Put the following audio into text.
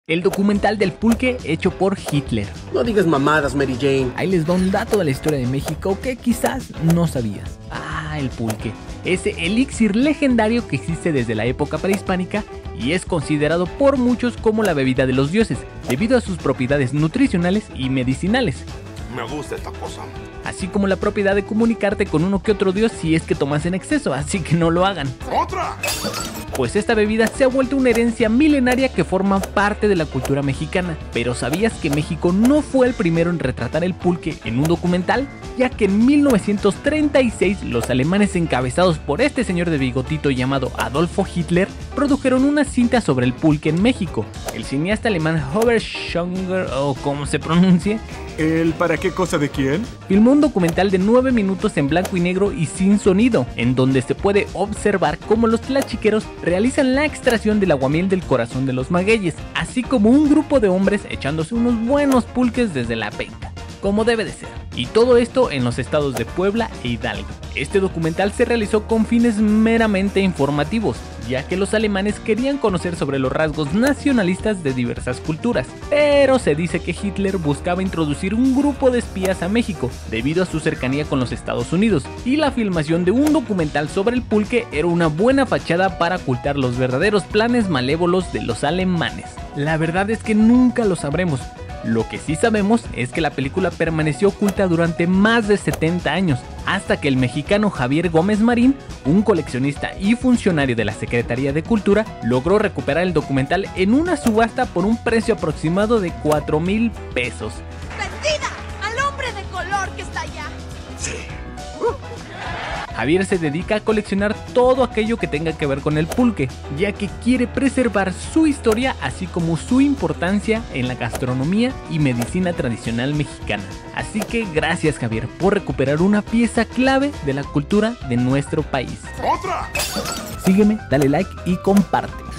El documental del pulque hecho por Hitler. No digas mamadas, Mary Jane. Ahí les va un dato de la historia de México que quizás no sabías. El pulque. Ese elixir legendario que existe desde la época prehispánica y es considerado por muchos como la bebida de los dioses, debido a sus propiedades nutricionales y medicinales. Me gusta esta cosa. Así como la propiedad de comunicarte con uno que otro dios si es que tomas en exceso, así que no lo hagan. ¡Otra! Pues esta bebida se ha vuelto una herencia milenaria que forma parte de la cultura mexicana. Pero ¿sabías que México no fue el primero en retratar el pulque en un documental? Ya que en 1936 los alemanes encabezados por este señor de bigotito llamado Adolfo Hitler produjeron una cinta sobre el pulque en México. El cineasta alemán Robert Schonger, o como se pronuncie, ¿El para qué cosa de quién? filmó un documental de 9 minutos en blanco y negro y sin sonido, en donde se puede observar cómo los tlachiqueros realizan la extracción del aguamiel del corazón de los magueyes, así como un grupo de hombres echándose unos buenos pulques desde la penca, como debe de ser. Y todo esto en los estados de Puebla e Hidalgo. Este documental se realizó con fines meramente informativos, ya que los alemanes querían conocer sobre los rasgos nacionalistas de diversas culturas, pero se dice que Hitler buscaba introducir un grupo de espías a México, debido a su cercanía con los Estados Unidos, y la filmación de un documental sobre el pulque era una buena fachada para ocultar los verdaderos planes malévolos de los alemanes. La verdad es que nunca lo sabremos. Lo que sí sabemos es que la película permaneció oculta durante más de 70 años, hasta que el mexicano Javier Gómez Marín, un coleccionista y funcionario de la Secretaría de Cultura, logró recuperar el documental en una subasta por un precio aproximado de 4,000 pesos. ¡Perdida! ¡Al hombre de color que está allá! Sí. Javier se dedica a coleccionar todo aquello que tenga que ver con el pulque, ya que quiere preservar su historia así como su importancia en la gastronomía y medicina tradicional mexicana. Así que gracias, Javier, por recuperar una pieza clave de la cultura de nuestro país. ¡Otra! Sígueme, dale like y comparte.